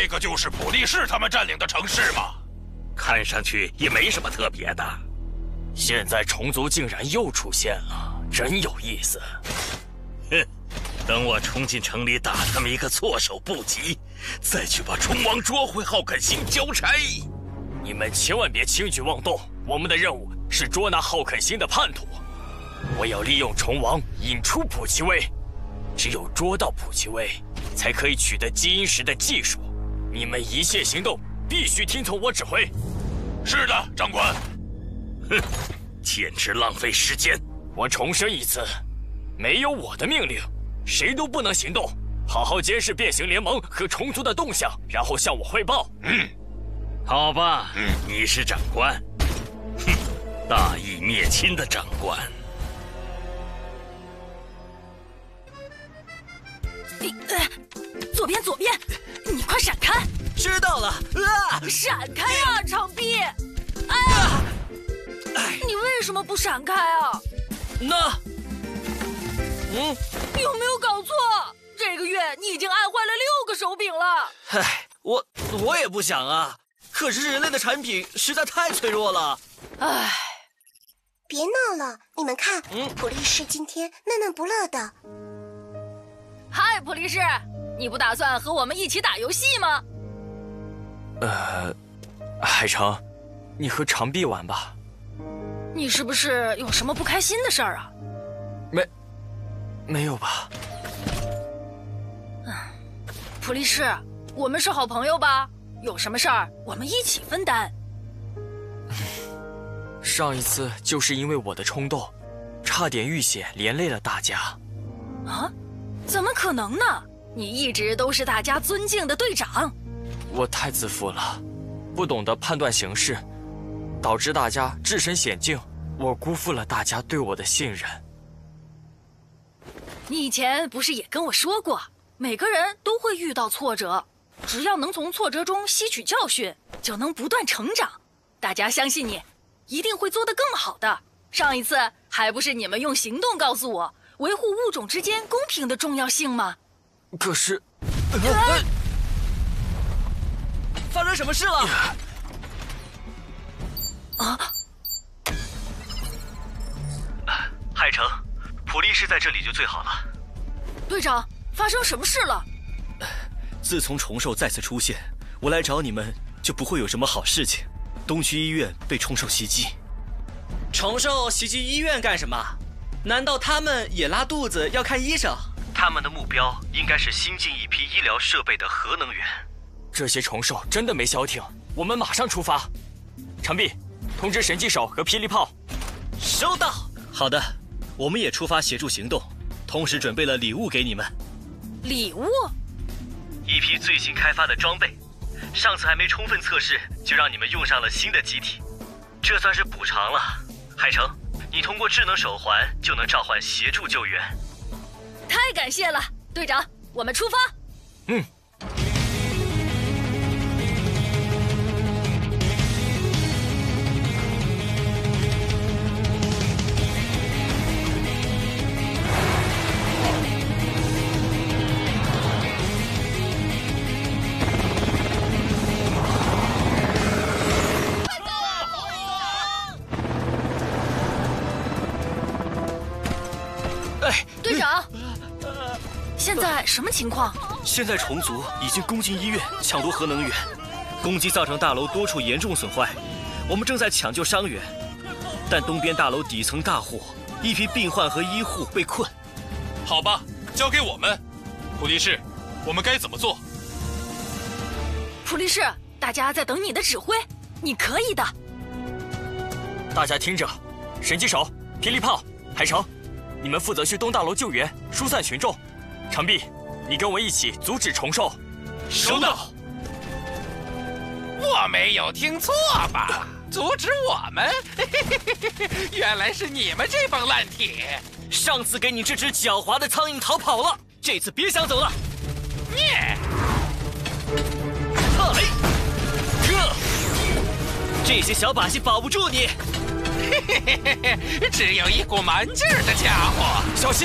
这个就是普利士他们占领的城市吗？ 看上去也没什么特别的。 现在虫族竟然又出现了，真有意思。 哼，等我冲进城里打他们一个措手不及，再去把虫王捉回浩肯星交差。 你们千万别轻举妄动，我们的任务是捉拿浩肯星的叛徒。我要利用虫王引出普奇威，只有捉到普奇威，才可以取得基因石的技术。你们一切行动必须听从我指挥。 是的，长官。 哼，简直浪费时间！ 我重申一次，没有我的命令，谁都不能行动。好好监视变形联盟和虫族的动向，然后向我汇报。 好吧，你是长官，哼，大义灭亲的长官。 左边，你快闪开！ 知道了啊！ 闪开啊，长臂！哎呀，你为什么不闪开啊？ 那， 有没有搞错？这个月你已经按坏了6个手柄了。 唉，我也不想啊，可是人类的产品实在太脆弱了。 唉， 别闹了，你们看，普利士今天闷闷不乐的。 嗨，普利士，你不打算和我们一起打游戏吗？ 海城，你和长臂玩吧。 你是不是有什么不开心的事儿啊？ 没有吧？ 普利士，我们是好朋友吧？有什么事儿我们一起分担。 上一次就是因为我的冲动，差点遇险，连累了大家。 啊？怎么可能呢？你一直都是大家尊敬的队长。 我太自负了，不懂得判断形势，导致大家置身险境，我辜负了大家对我的信任。 你以前不是也跟我说过，每个人都会遇到挫折，只要能从挫折中吸取教训，就能不断成长。大家相信你，一定会做得更好的。上一次还不是你们用行动告诉我维护物种之间公平的重要性吗？ 可是， 发生什么事了？ 海城，普利士在这里就最好了。 队长，发生什么事了？ 自从虫兽再次出现，我来找你们就不会有什么好事情。东区医院被虫兽袭击。 虫兽袭击医院干什么？难道他们也拉肚子要看医生？ 他们的目标应该是新进一批医疗设备的核能源。 这些虫兽真的没消停，我们马上出发。长臂，通知神击手和霹雳炮。 收到。 好的，我们也出发协助行动，同时准备了礼物给你们。 礼物？ 一批最新开发的装备，上次还没充分测试，就让你们用上了新的机体，这算是补偿了。海城，你通过智能手环就能召唤协助救援。 太感谢了，队长，我们出发。队长，现在什么情况？ 现在虫族已经攻进医院，抢夺核能源，攻击造成大楼多处严重损坏。我们正在抢救伤员，但东边大楼底层大火，一批病患和医护被困。 好吧，交给我们。普利士，我们该怎么做？ 普利士，大家在等你的指挥，你可以的。 大家听着，神击手、霹雳炮、海城，你们负责去东大楼救援，疏散群众。长臂，你跟我一起阻止虫兽。 收到。 我没有听错吧？阻止我们？原来是你们这帮烂铁！ 上次给你这只狡猾的苍蝇逃跑了，这次别想走了。这些小把戏保不住你。 只有一股蛮劲儿的家伙， 小心！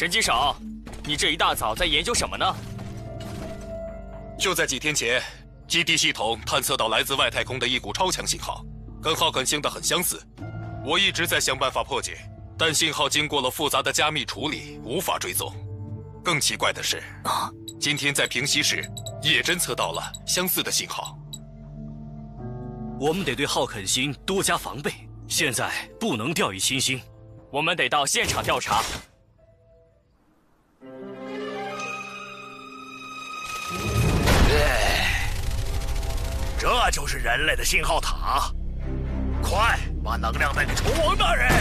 神机手，你这一大早在研究什么呢？ 就在几天前，基地系统探测到来自外太空的一股超强信号，跟浩肯星的很相似。我一直在想办法破解，但信号经过了复杂的加密处理，无法追踪。更奇怪的是，今天在平西市也侦测到了相似的信号。 我们得对浩肯星多加防备，现在不能掉以轻心。 我们得到现场调查。 这就是人类的信号塔，快把能量带给虫王大人！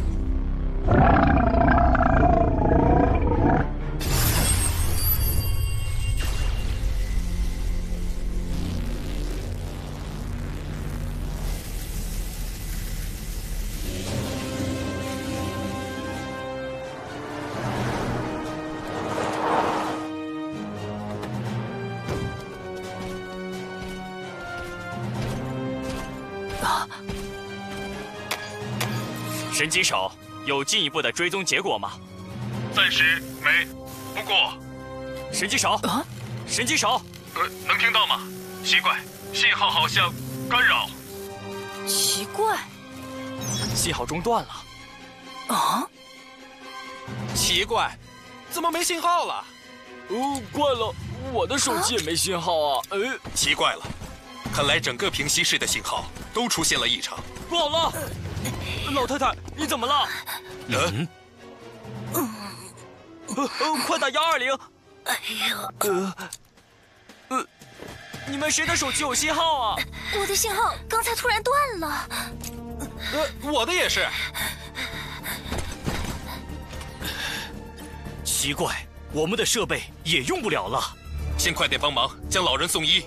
神机手，有进一步的追踪结果吗？ 暂时没，不过， 神机手，神机手， 能听到吗？奇怪，信号好像干扰。 奇怪， 信号中断了。 啊？ 奇怪，怎么没信号了？ 怪了，我的手机也没信号啊！ 奇怪了，看来整个平西市的信号都出现了异常。 不好了，老太太，你怎么了？快打120！ 哎呦， 你们谁的手机有信号啊？ 我的信号刚才突然断了。 我的也是。 奇怪，我们的设备也用不了了。 先快点帮忙将老人送医。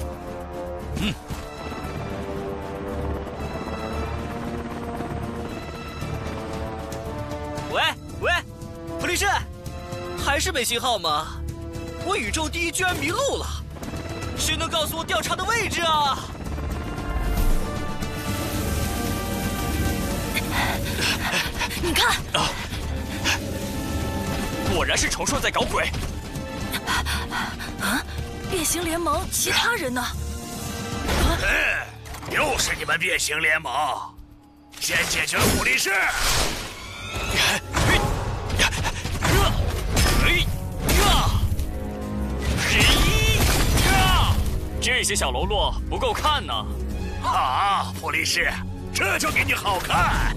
喂，普利士，还是没信号吗？我宇宙第一居然迷路了，谁能告诉我调查的位置啊？ 你看， 果然是虫兽在搞鬼。 变形联盟其他人呢？ 又是你们变形联盟！先解决普利士。 这些小喽啰不够看呢。 好，普利士，这就给你好看。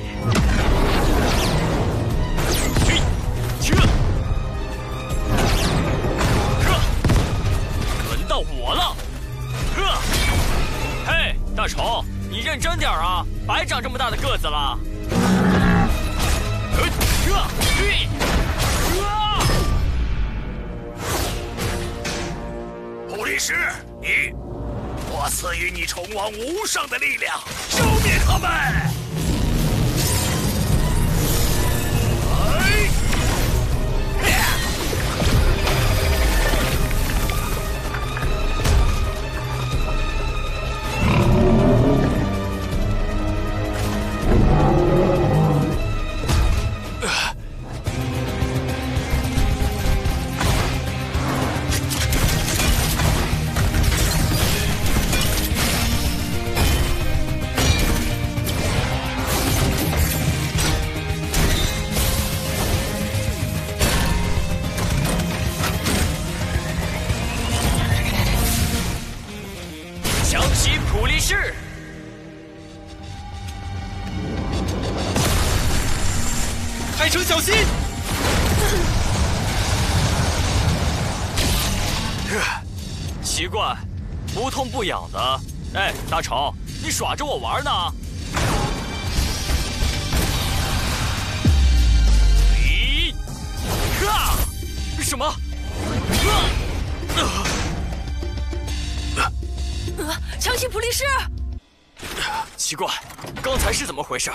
轮到我了。嘿，大虫，你认真点啊，白长这么大的个子了。 普利士，我赐予你虫王无上的力量，消灭他们！ 是。 海城小心！ 奇怪，不痛不痒的。哎，大虫，你耍着我玩呢？咦，哈！什么？ 强袭普利士！ 奇怪，刚才是怎么回事？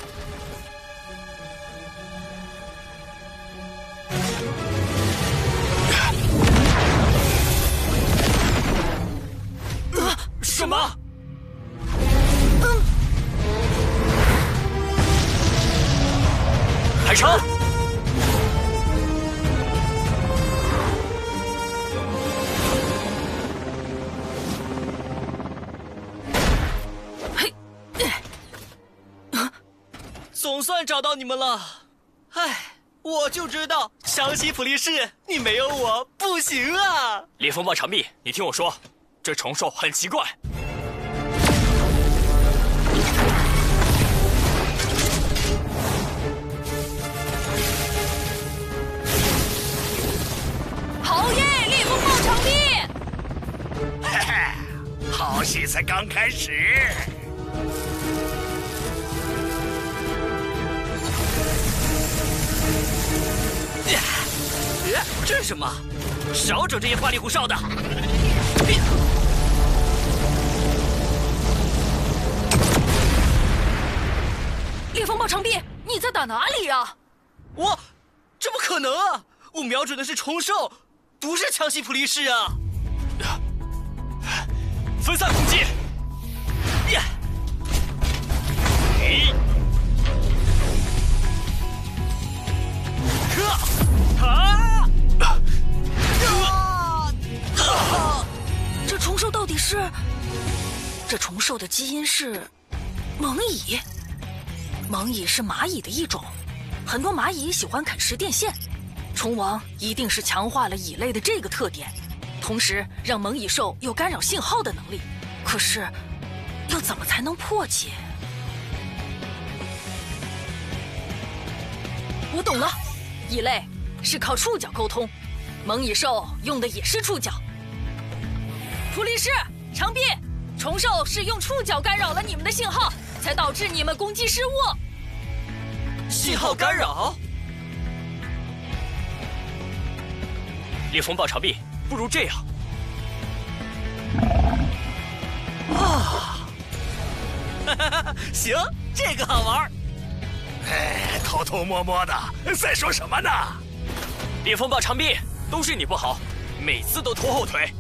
什么？海城！ 算找到你们了。唉，我就知道，湘西普利士，你没有我不行啊！ 烈风暴长臂，你听我说，这虫兽很奇怪。 好耶！烈风暴长臂。 嘿嘿，好戏才刚开始。 这是什么？少整这些花里胡哨的！ 烈风暴长臂，你在打哪里呀？ 这不可能啊！我瞄准的是虫兽，不是湘西普利士啊！ 分散攻击！ 这虫兽到底是？这虫兽的基因是虻蚁。虻蚁是蚂蚁的一种，很多蚂蚁喜欢啃食电线。虫王一定是强化了蚁类的这个特点，同时让虻蚁兽有干扰信号的能力。可是，要怎么才能破解？我懂了，蚁类是靠触角沟通，虻蚁兽用的也是触角。普利士、长臂，虫兽是用触角干扰了你们的信号，才导致你们攻击失误。 信号干扰？ 烈风暴长臂，不如这样。 行，这个好玩。 哎，偷偷摸摸的，在说什么呢？ 烈风暴长臂，都是你不好，每次都拖后腿。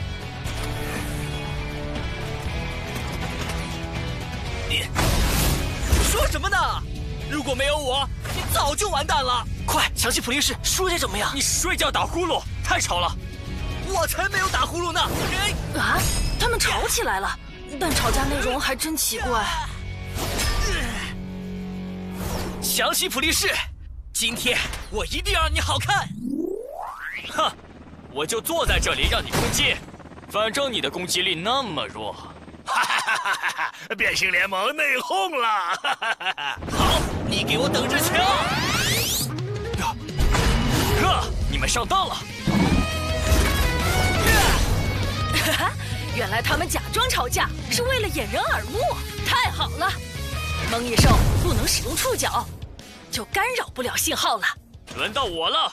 你说什么呢？如果没有我，你早就完蛋了！快，湘西普利士，说些什么呀？ 你睡觉打呼噜，太吵了！ 我才没有打呼噜呢！ 啊，他们吵起来了，但吵架内容还真奇怪。 湘西普利士，今天我一定让你好看！ 哼，我就坐在这里让你攻击，反正你的攻击力那么弱。 哈哈哈哈！变形联盟内讧了！ 好，你给我等着瞧！ 你们上当了！ 哈哈，原来他们假装吵架是为了掩人耳目，太好了！虻蚁兽不能使用触角，就干扰不了信号了。 轮到我了！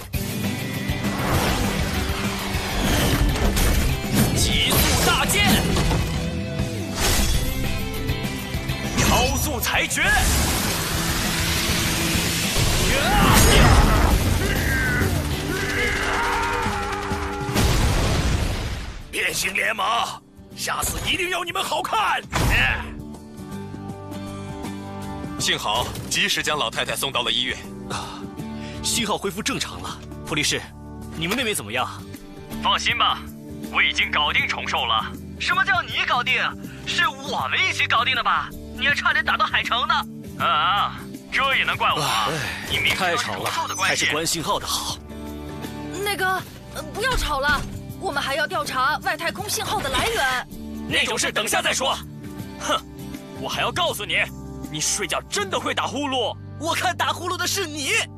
极速大剑！超速裁决！ 变形联盟，下次一定要你们好看！ 幸好及时将老太太送到了医院。 信号恢复正常了。普利士，你们那边怎么样？ 放心吧，我已经搞定虫兽了。什么叫你搞定？是我们一起搞定的吧？你还差点打到海城呢！这也能怪我？你明太吵了，还是关信号的好。 那个，不要吵了，我们还要调查外太空信号的来源。 那种事等下再说。哼，我还要告诉你，你睡觉真的会打呼噜。 我看打呼噜的是你。